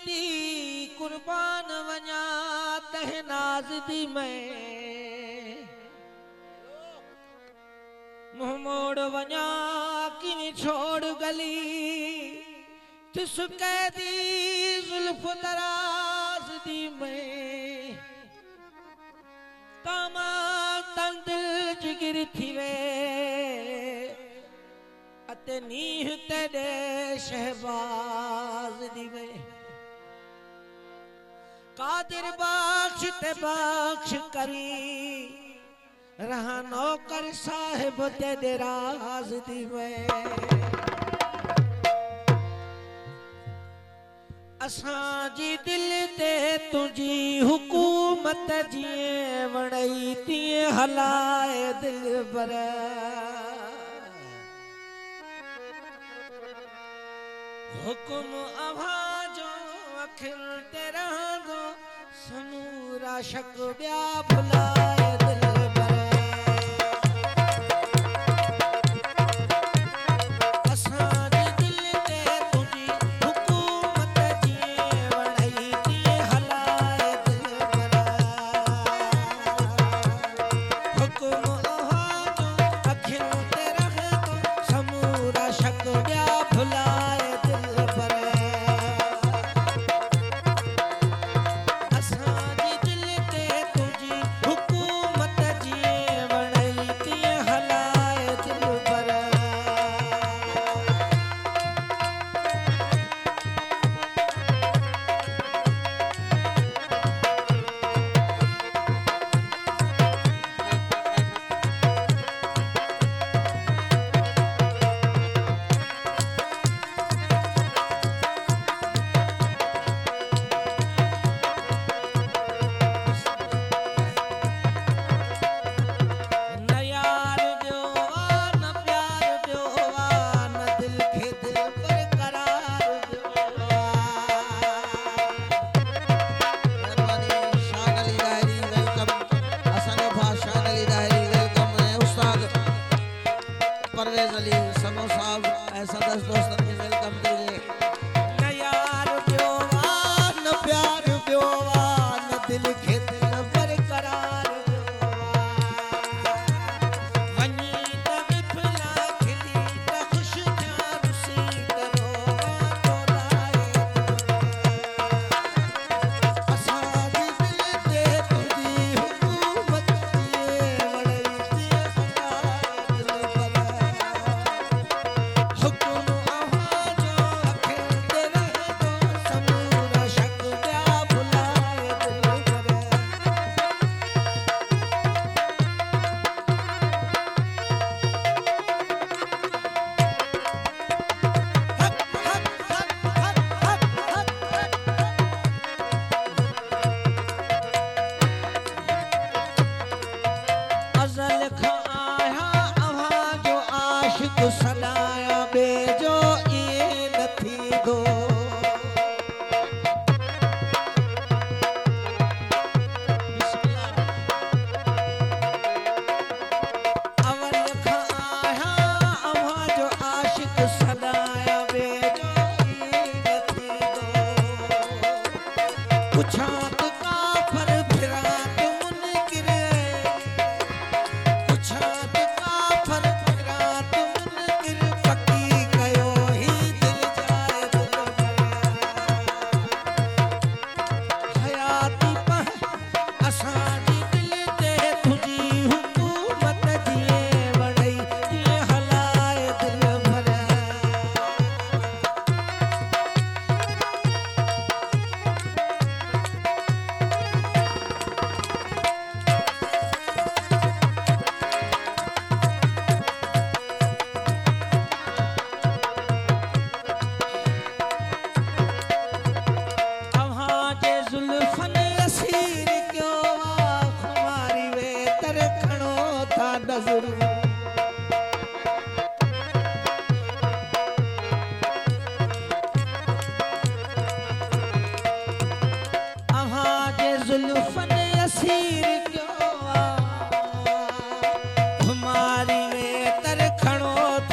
दी कुर्बान वञा तह नाज़ दी मैं मुंह मोड़ वञा कि छोड़ गली तिस कैदी जुल्फ दराज दी मैं तामा तन दिल जिगर थी वे अते नीह तेरे शहबाज दी वे कादिर बख्श ते बख्श करी रहा नौकर साहिब तेरे राज दी वे असां जी दिल ते तुझी हुकूमत जिए वणई तिए हलाए दिल बर हुकुम अभा जो अखिल ते रहंदो समूरा शक ॿिया भुलाए दिल बर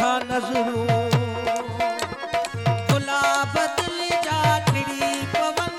गुलाब दिल जा खिड़ी पवन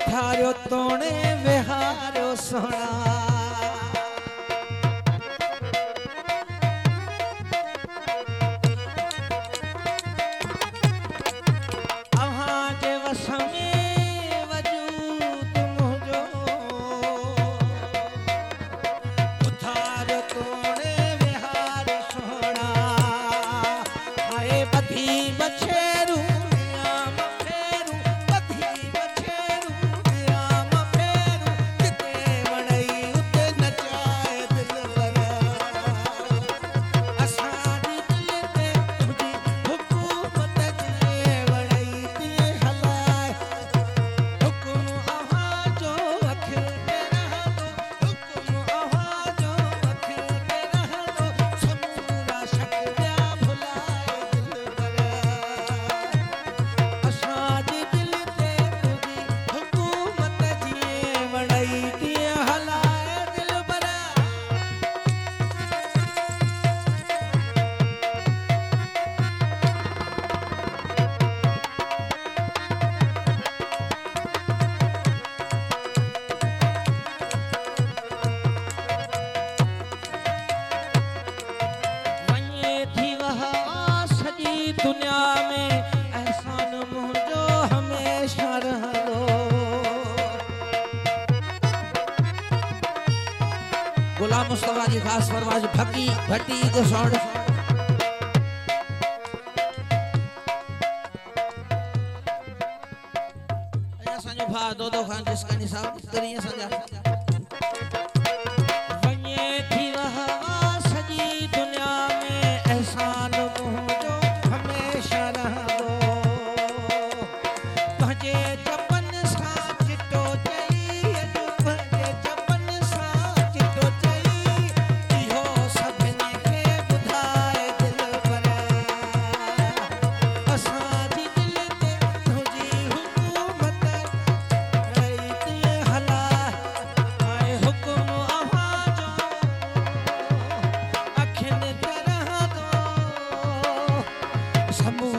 उठारियो तोणे विहारियो सोना दुनिया में एहसान मुझो हमेशा रहंदो गुलाम मुस्तफा जी खास फरमाइश भकी भटी जो साउंड असांजो भा दो खान जिसकानी साहब करिए सजा वने थी वहा सजी दुनिया में एहसान मुझो हमेशा रहंदो तुझे जपन सा चिटो चई तुझे जपन सा चिटो चई इहो सभिनी खे ॿुधाए दिल पर असांजी दिल ते तुंहिंजी हुकूमत रही थी हलाए ऐं हुकुम अव्हां जो अखियुनि ते रहंदो समूरा